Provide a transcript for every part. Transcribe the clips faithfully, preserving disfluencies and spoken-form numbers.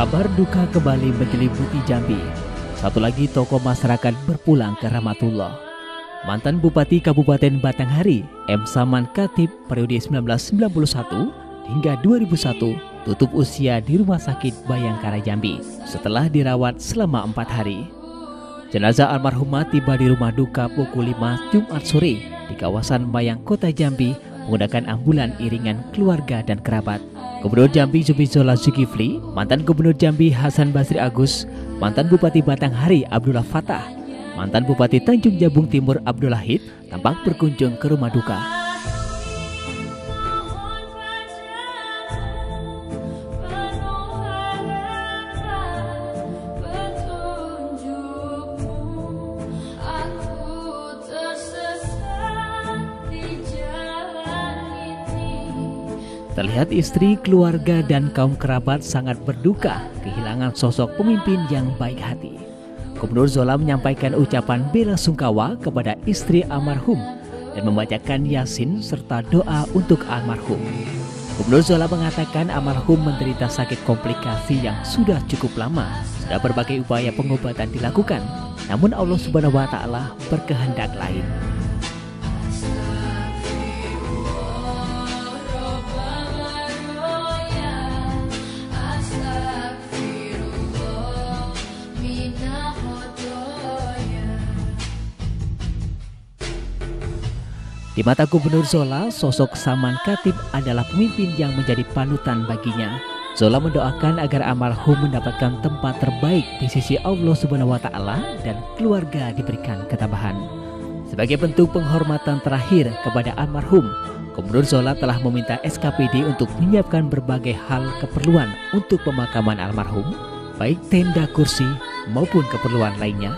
Kabar duka kembali menyelimuti Jambi. Satu lagi tokoh masyarakat berpulang ke rahmatullah. Mantan Bupati Kabupaten Batanghari, M. Saman Khatib periode seribu sembilan ratus sembilan puluh satu hingga dua ribu satu tutup usia di Rumah Sakit Bayangkara Jambi setelah dirawat selama empat hari. Jenazah almarhumah tiba di rumah duka pukul lima Jumat sore di kawasan Bayang, Kota Jambi menggunakan ambulan iringan keluarga dan kerabat. Gubernur Jambi Zumi Zola Zulkifli, mantan Gubernur Jambi Hasan Basri Agus, mantan Bupati Batanghari Abdullah Fatah, mantan Bupati Tanjung Jabung Timur Abdullah Hid tampak berkunjung ke rumah duka. Terlihat istri, keluarga, dan kaum kerabat sangat berduka kehilangan sosok pemimpin yang baik hati. Gubernur Zola menyampaikan ucapan bela sungkawa kepada istri almarhum dan membacakan Yasin serta doa untuk almarhum. Gubernur Zola mengatakan almarhum menderita sakit komplikasi yang sudah cukup lama. Sudah berbagai upaya pengobatan dilakukan, namun Allah Subhanahu wa Ta'ala berkehendak lain. Di mata Gubernur Zola, sosok Saman Khatib adalah pemimpin yang menjadi panutan baginya. Zola mendoakan agar almarhum mendapatkan tempat terbaik di sisi Allah Subhanahu wa Ta'ala dan keluarga diberikan ketabahan. Sebagai bentuk penghormatan terakhir kepada almarhum, Gubernur Zola telah meminta S K P D untuk menyiapkan berbagai hal keperluan untuk pemakaman almarhum, baik tenda kursi maupun keperluan lainnya.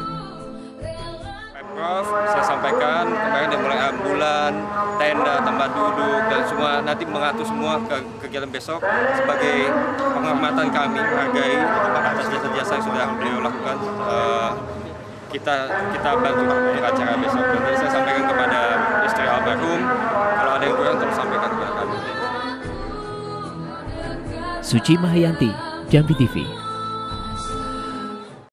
Saya sampaikan kemarin dia mulai ambulan, tenda, tempat duduk dan semua nanti mengatur semua ke kegiatan besok sebagai penghormatan kami menghargai atas jasa-jasa yang sudah beliau lakukan. Uh, kita kita bantu untuk acara besok. Dan saya sampaikan kepada istri almarhum kalau ada yang kurang tolong sampaikan kepada kami. Suci Mahayanti, Jambi T V.